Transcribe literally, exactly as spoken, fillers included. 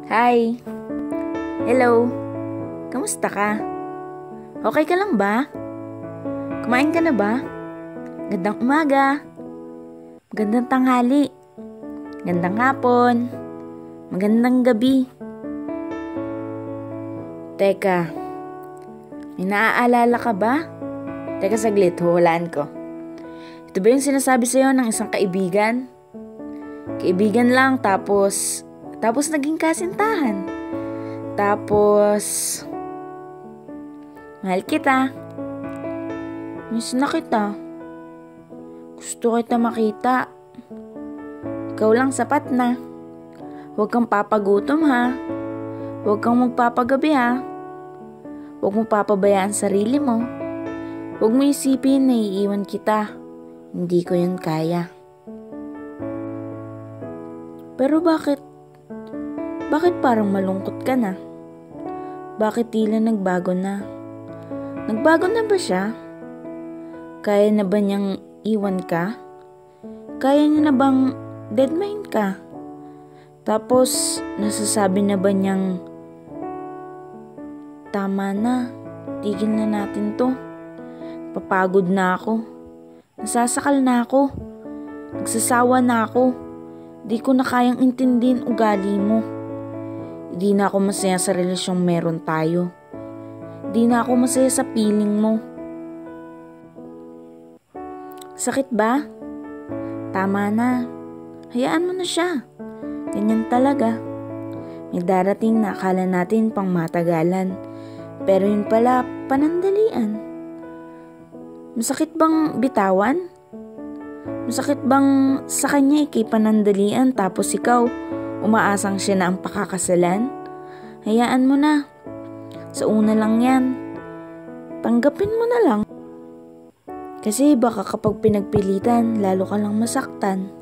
Hi! Hello! Kamusta ka? Okay ka lang ba? Kumain ka na ba? Gandang umaga! Magandang tanghali! Gandang hapon! Magandang gabi! Teka, may naaalala ka ba? Teka saglit, huhulaan ko. Ito ba yung sinasabi sa'yo ng isang kaibigan? Kaibigan lang tapos... Tapos naging kasintahan. Tapos... Mahal kita. Miss na kita. Gusto kita makita. Ikaw lang sapat na. Huwag kang papagutom ha. Huwag kang magpapagabi ha. Huwag mo papabayaan sarili mo. Huwag mo isipin na iiwan kita. Hindi ko yun kaya. Pero bakit? Bakit parang malungkot ka na? Bakit tila nagbago na? Nagbago na ba siya? Kaya na ba niyang iwan ka? Kaya niya na bang deadmine ka? Tapos, nasasabi na ba niyang tama na, tigil na natin to. Papagod na ako. Nasasakal na ako. Nagsasawa na ako. Di ko na kayang intindihin ugali mo. Di na ako masaya sa relasyong meron tayo. Di na ako masaya sa piling mo. Sakit ba? Tama na. Hayaan mo na siya. Ganyan talaga. May darating na akala natin pang matagalan. Pero yun pala, panandalian. Masakit bang bitawan? Masakit bang sa kanya ikay panandalian tapos ikaw umaasang siya na ang pakakasalan? Hayaan mo na. Sa una lang yan. Tanggapin mo na lang. Kasi baka kapag pinagpilitan, lalo ka lang masaktan.